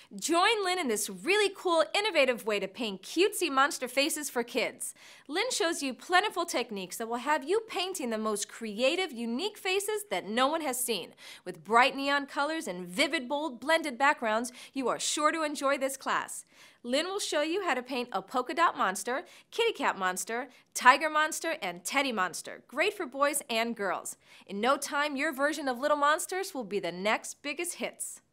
Join Lynne in this really cool, innovative way to paint cutesy monster faces for kids. Lynne shows you plentiful techniques that will have you painting the most creative, unique faces that no one has seen. With bright neon colors and vivid, bold, blended backgrounds, you are sure to enjoy this class. Lynne will show you how to paint a polka dot monster, kitty cat monster, tiger monster, and teddy monster. Great for boys and girls. In no time, your version of Little Monsters will be the next biggest hits.